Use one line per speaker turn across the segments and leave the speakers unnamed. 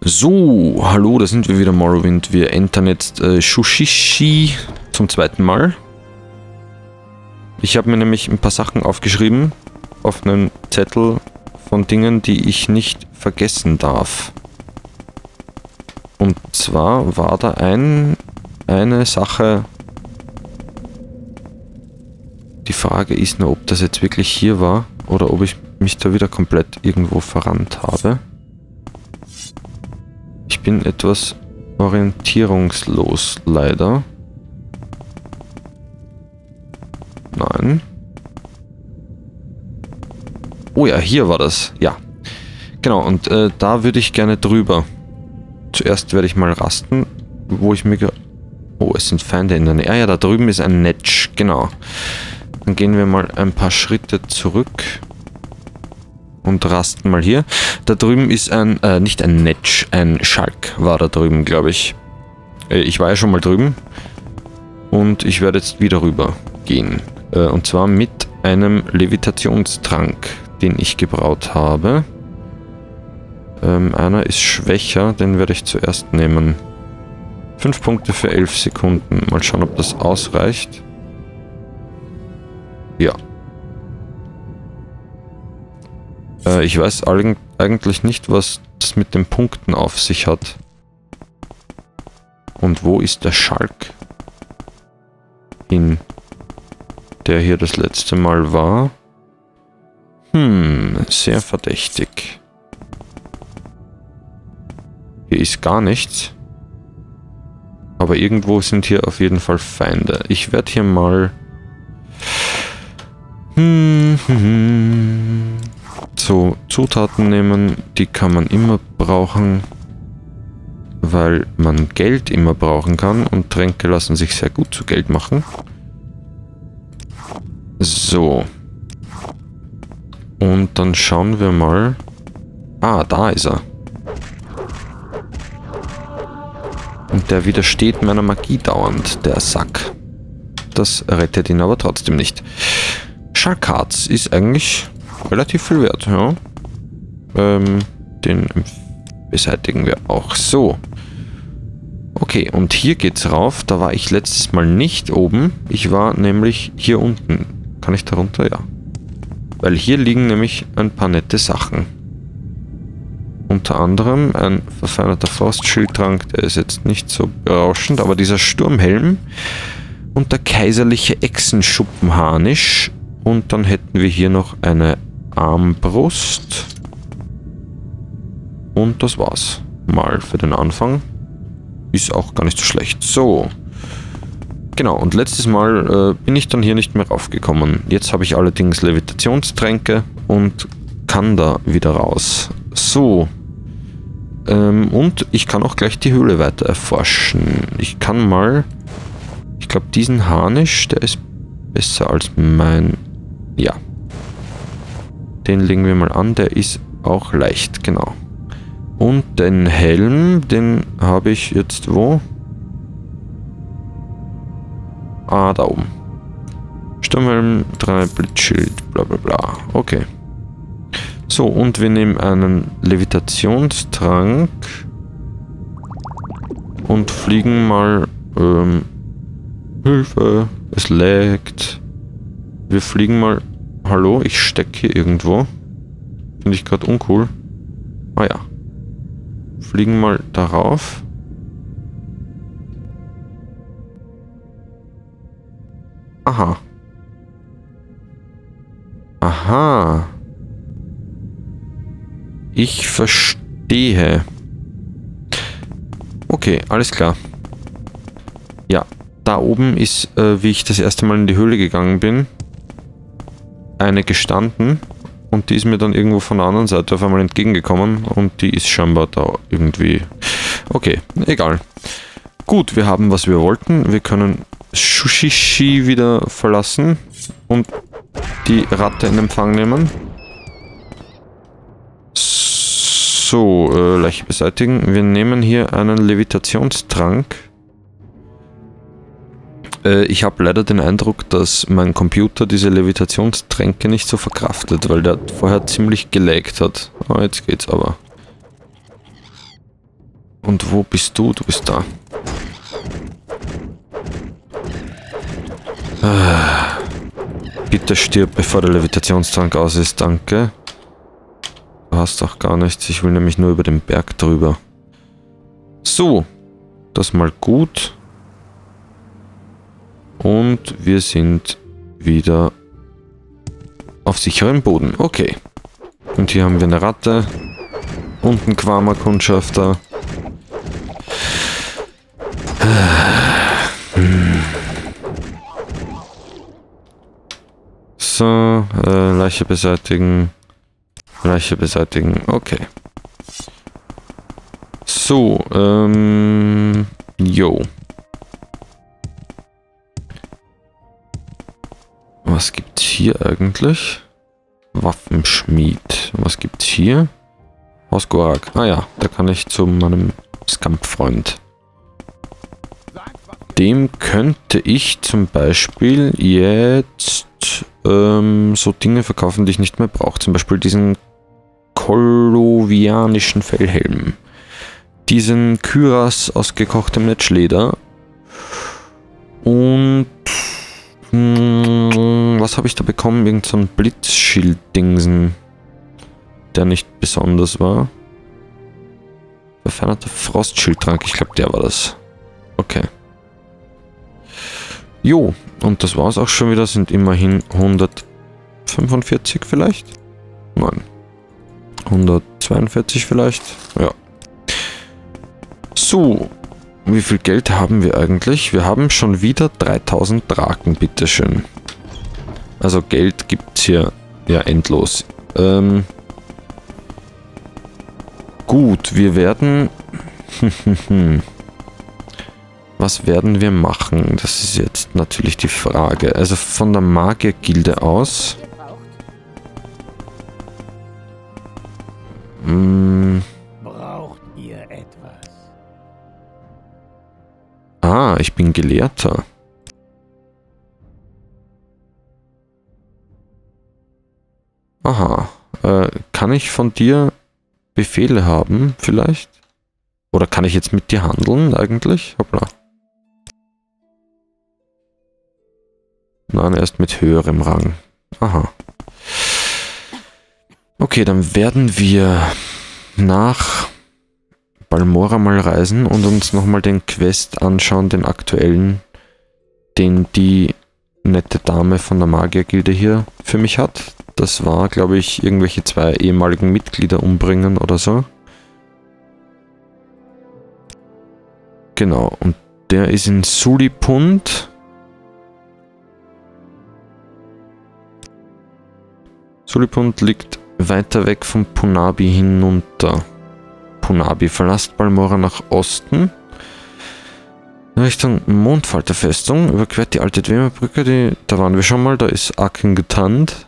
So, hallo, da sind wir wieder, Morrowind. Wir entern jetzt Shushishi zum zweiten Mal. Ich habe mir nämlich ein paar Sachen aufgeschrieben auf einen Zettel von Dingen, die ich nicht vergessen darf. Und zwar war da eine Sache. Die Frage ist nur, ob das jetzt wirklich hier war oder ob ich mich da wieder komplett irgendwo verrannt habe. Ich bin etwas orientierungslos, leider. Nein. Oh ja, hier war das. Ja. Genau, und da würde ich gerne drüber. Zuerst werde ich mal rasten, wo ich mir... Oh, es sind Feinde in der Nähe. Ah ja, da drüben ist ein Netsch. Genau. Dann gehen wir mal ein paar Schritte zurück. Und rasten mal hier. Da drüben ist ein, nicht ein Netsch, ein Schalk war da drüben, glaube ich. Ich war ja schon mal drüben. Und ich werde jetzt wieder rüber gehen. Und zwar mit einem Levitationstrank, den ich gebraut habe. Einer ist schwächer, den werde ich zuerst nehmen. 5 Punkte für 11 Sekunden. Mal schauen, ob das ausreicht. Ja. Ich weiß eigentlich nicht, was das mit den Punkten auf sich hat. Und wo ist der Schalk hin, der hier das letzte Mal war? Sehr verdächtig. Hier ist gar nichts. Aber irgendwo sind hier auf jeden Fall Feinde. Ich werde hier mal... So, Zutaten nehmen, die kann man immer brauchen, weil man Geld immer brauchen kann und Tränke lassen sich sehr gut zu Geld machen. So. Und dann schauen wir mal. Ah, da ist er. Und der widersteht meiner Magie dauernd, der Sack. Das rettet ihn aber trotzdem nicht. Sharkharz ist eigentlich relativ viel wert, ja. Den beseitigen wir auch. So. Okay, und hier geht's rauf. Da war ich letztes Mal nicht oben. Ich war nämlich hier unten. Kann ich da runter? Ja. Weil hier liegen nämlich ein paar nette Sachen. Unter anderem ein verfeinerter Frostschildtrank. Der ist jetzt nicht so berauschend, aber dieser Sturmhelm und der kaiserliche Echsenschuppenharnisch. Und dann hätten wir hier noch eine Armbrust. Und das war's. Mal für den Anfang. Ist auch gar nicht so schlecht. So. Genau, und letztes Mal bin ich dann hier nicht mehr raufgekommen. Jetzt habe ich allerdings Levitationstränke und kann da wieder raus. So. Und ich kann auch gleich die Höhle weiter erforschen. Ich kann mal... Ich glaube, diesen Harnisch, der ist besser als mein... Ja. Den legen wir mal an, der ist auch leicht, genau. Und den Helm, den habe ich jetzt wo? Ah, da oben. Sturmhelm, 3 Blitzschild, bla bla bla. Okay. So, und wir nehmen einen Levitationstrank und fliegen mal, Hilfe, es laggt. Wir fliegen mal, hallo, ich stecke hier irgendwo. Finde ich gerade uncool. Ah ja. Fliegen mal darauf. Aha. Aha. Ich verstehe. Okay, alles klar. Ja, da oben ist, wie ich das erste Mal in die Höhle gegangen bin, eine gestanden. Und die ist mir dann irgendwo von der anderen Seite auf einmal entgegengekommen. Und die ist scheinbar da irgendwie... Okay, egal. Gut, wir haben, was wir wollten. Wir können Shushishi wieder verlassen. Und die Ratte in Empfang nehmen. So, Leiche beseitigen. Wir nehmen hier einen Levitationstrank. Ich habe leider den Eindruck, dass mein Computer diese Levitationstränke nicht so verkraftet, weil der vorher ziemlich gelaggt hat. Oh, jetzt geht's aber. Und wo bist du? Du bist da. Bitte stirb, bevor der Levitationstrank aus ist, danke. Du hast auch gar nichts, ich will nämlich nur über den Berg drüber. So, das mal gut. Und wir sind wieder auf sicherem Boden. Okay. Und hier haben wir eine Ratte. Und einen Quama-Kundschafter. So, Leiche beseitigen. Leiche beseitigen. Okay. So, jo. Was gibt's hier eigentlich? Waffenschmied. Was gibt's hier? Haus Gorak. Ah ja, da kann ich zu meinem Scamp-Freund. Dem könnte ich zum Beispiel jetzt so Dinge verkaufen, die ich nicht mehr brauche. Zum Beispiel diesen kolovianischen Fellhelm. Diesen Kyras aus gekochtem Netzleder. Und was habe ich da bekommen? Irgend so ein Blitzschild-Dingsen, der nicht besonders war. Verfeinerter Frostschildtrank, ich glaube, der war das. Okay. Jo, und das war's auch schon wieder, sind immerhin 145 vielleicht? Nein. 142 vielleicht? Ja. So, wie viel Geld haben wir eigentlich? Wir haben schon wieder 3000 Draken, bitteschön. Also Geld gibt's hier ja endlos. Gut, wir werden... Was werden wir machen? Das ist jetzt natürlich die Frage. Also von der Magiergilde aus...
Braucht ihr etwas?
Ah, ich bin Gelehrter. Aha. Kann ich von dir Befehle haben, vielleicht? Oder kann ich jetzt mit dir handeln, eigentlich? Hoppla. Nein, erst mit höherem Rang. Aha. Okay, dann werden wir nach Balmora mal reisen und uns nochmal den Quest anschauen, den aktuellen, den die nette Dame von der Magiergilde hier für mich hat. Das war, glaube ich, irgendwelche 2 ehemaligen Mitglieder umbringen oder so. Genau, und der ist in Sulipund. Sulipund liegt weiter weg von Punabi hinunter. Punabi, verlasst Balmora nach Osten. Richtung Mondfalterfestung, überquert die alte Dwemerbrücke, da waren wir schon mal, da ist Aken getannt.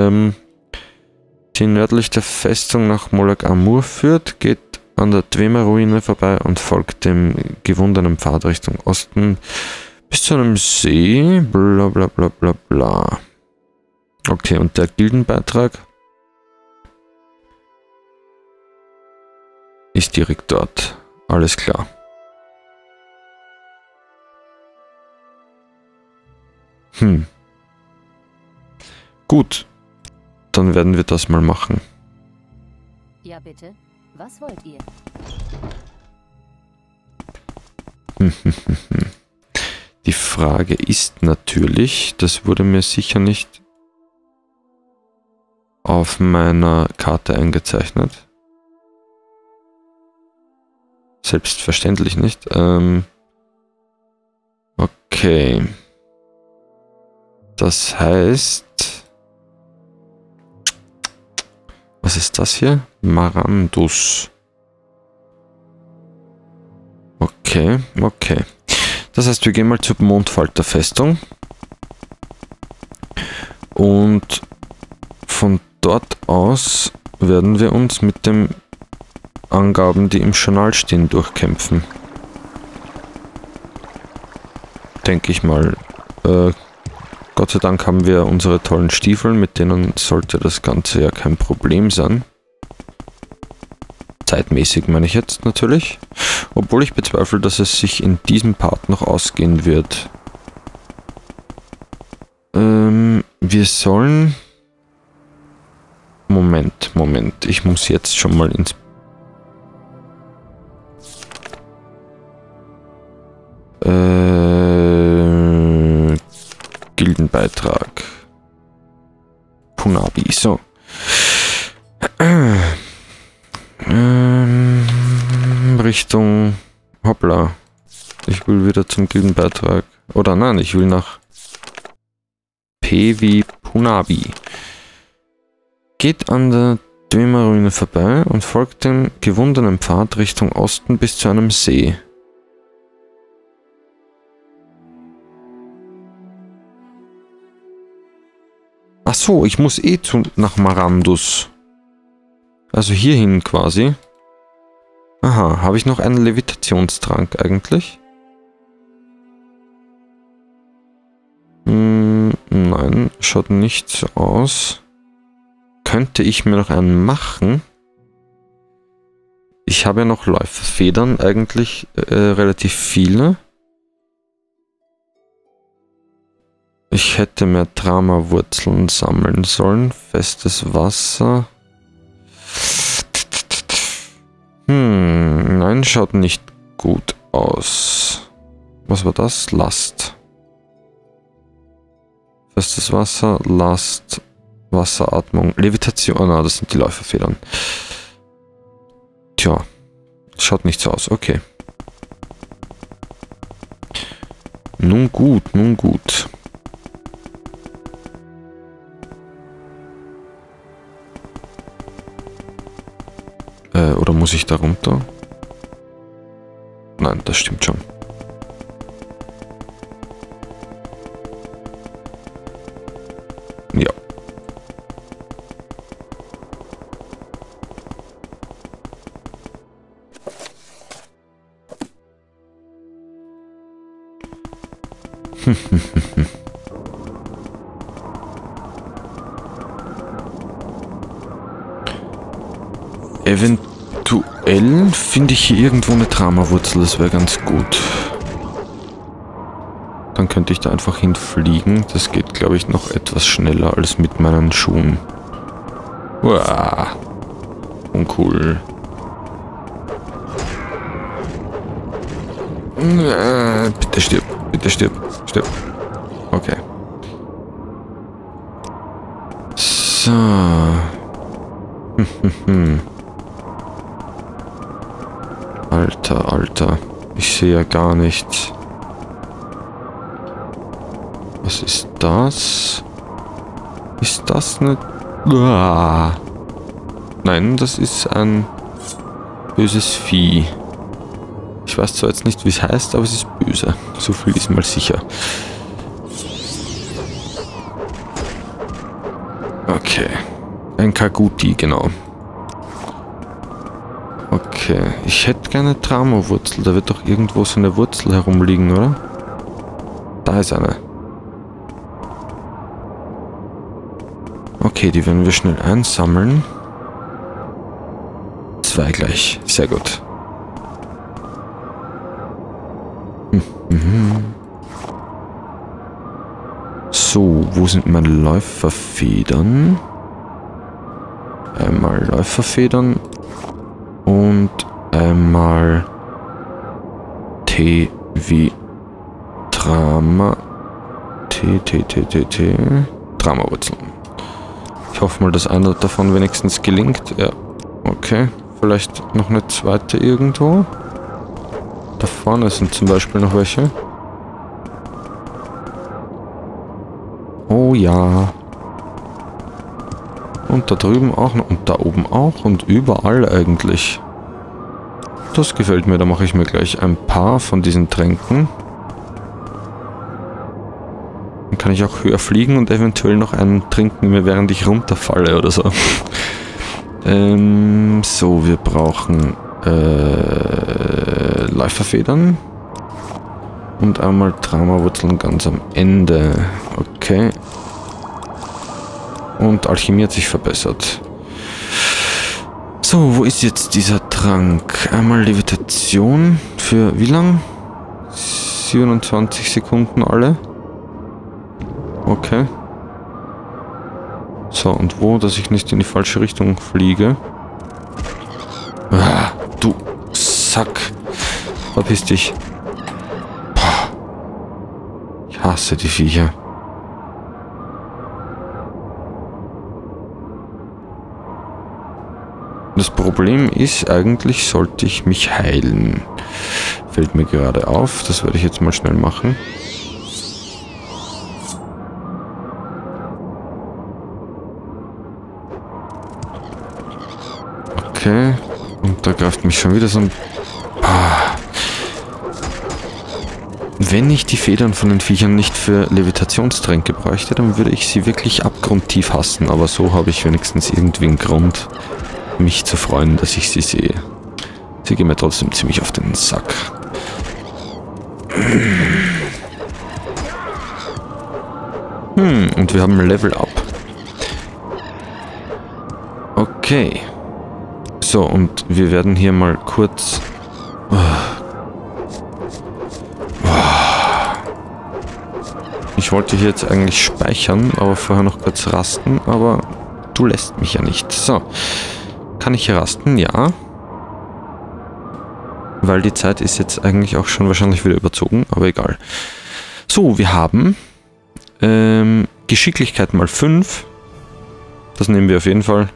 Die nördlich der Festung nach Molag Amur führt, geht an der Dwemer-Ruine vorbei und folgt dem gewundenen Pfad Richtung Osten bis zu einem See, bla bla bla bla bla. Okay, und der Gildenbeitrag ist direkt dort. Alles klar. Gut, dann werden wir das mal machen.
Ja, bitte. Was wollt ihr?
Die Frage ist natürlich, das wurde mir sicher nicht auf meiner Karte eingezeichnet. Selbstverständlich nicht. Okay. Das heißt... Was ist das hier? Marandus. Okay, okay. Das heißt, wir gehen mal zur Mondfalterfestung. Und von dort aus werden wir uns mit den Angaben, die im Journal stehen, durchkämpfen. Denke ich mal. Gott sei Dank haben wir unsere tollen Stiefel, mit denen sollte das Ganze ja kein Problem sein. Zeitmäßig meine ich jetzt natürlich. Obwohl ich bezweifle, dass es sich in diesem Part noch ausgehen wird. Wir sollen... Moment. Ich muss jetzt schon mal ins... Gildenbeitrag. Punabi, so. Richtung... Hoppla. Ich will wieder zum Gildenbeitrag. Oder nein, ich will nach... P wie Punabi. Geht an der Dömerruine vorbei und folgt dem gewundenen Pfad Richtung Osten bis zu einem See. Ach so, ich muss nach Marandus. Also hierhin quasi. Aha, habe ich noch einen Levitationstrank eigentlich? Nein, schaut nicht so aus. Könnte ich mir noch einen machen? Ich habe ja noch Läuferfedern, eigentlich relativ viele. Ich hätte mehr Dramawurzeln sammeln sollen. Festes Wasser. Nein, schaut nicht gut aus. Was war das? Last. Festes Wasser, Last, Wasseratmung, Levitation. Oh nein, das sind die Läuferfedern. Tja, schaut nicht so aus. Okay. Nun gut, nun gut. Oder muss ich da runter? Nein, das stimmt schon. Ja. Eventuell finde ich hier irgendwo eine Dramawurzel, das wäre ganz gut. Dann könnte ich da einfach hinfliegen. Das geht, glaube ich, noch etwas schneller als mit meinen Schuhen. Uah. Uncool. Bitte stirb. Bitte stirb. Stirb. Okay. So. Alter. Ich sehe ja gar nichts. Was ist das? Ist das eine... Uah. Nein, das ist ein böses Vieh. Ich weiß zwar jetzt nicht, wie es heißt, aber es ist böse. So viel ist mal sicher. Okay. Ein Kaguti, genau. Okay. Ich hätte gerne eine Dramawurzel. Da wird doch irgendwo so eine Wurzel herumliegen, oder? Da ist eine. Okay, die werden wir schnell einsammeln. 2 gleich. Sehr gut. So, wo sind meine Läuferfedern? Einmal Läuferfedern und einmal T wie Drama. Dramawurzeln. Ich hoffe mal, dass einer davon wenigstens gelingt. Ja, okay. Vielleicht noch eine zweite irgendwo. Da vorne sind zum Beispiel noch welche. Oh ja. Und da drüben auch noch. Und da oben auch. Und überall eigentlich. Das gefällt mir. Da mache ich mir gleich ein paar von diesen Tränken. Dann kann ich auch höher fliegen und eventuell noch einen trinken, während ich runterfalle oder so. So, wir brauchen Läuferfedern. Und einmal Dramawurzeln ganz am Ende. Okay. Und Alchemie hat sich verbessert. So, So, wo ist jetzt dieser Trank? Einmal Levitation für wie lang? 27 Sekunden alle. Okay. So, und wo, dass ich nicht in die falsche Richtung fliege. Ah, du Sack. Verpiss dich. Boah. Ich hasse die Viecher. Das Problem ist, eigentlich sollte ich mich heilen. Fällt mir gerade auf. Das werde ich jetzt mal schnell machen. Okay. Und da greift mich schon wieder so ein... Ah. Wenn ich die Federn von den Viechern nicht für Levitationstränke bräuchte, dann würde ich sie wirklich abgrundtief hassen. Aber so habe ich wenigstens irgendwie einen Grund, mich zu freuen, dass ich sie sehe. Sie gehen mir trotzdem ziemlich auf den Sack. Und wir haben Level Up. Okay. So, und wir werden hier mal kurz... Ich wollte hier jetzt eigentlich speichern, aber vorher noch kurz rasten, aber du lässt mich ja nicht. So. Kann ich hier rasten? Ja. Weil die Zeit ist jetzt eigentlich auch schon wahrscheinlich wieder überzogen, aber egal. So, wir haben Geschicklichkeit mal 5. Das nehmen wir auf jeden Fall.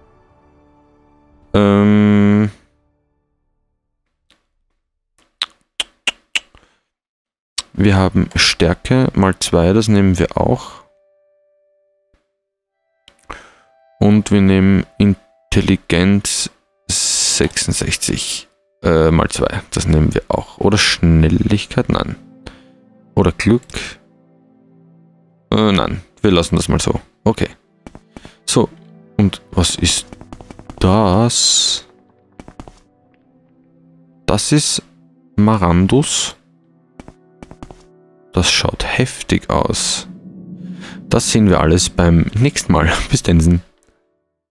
Wir haben Stärke mal 2, das nehmen wir auch. Und wir nehmen Intelligenz 66 mal 2, das nehmen wir auch. Oder Schnelligkeit, nein. Oder Glück. Nein, wir lassen das mal so. Okay. So, und was ist das? Das ist Marandus. Das schaut heftig aus. Das sehen wir alles beim nächsten Mal. Bis dann.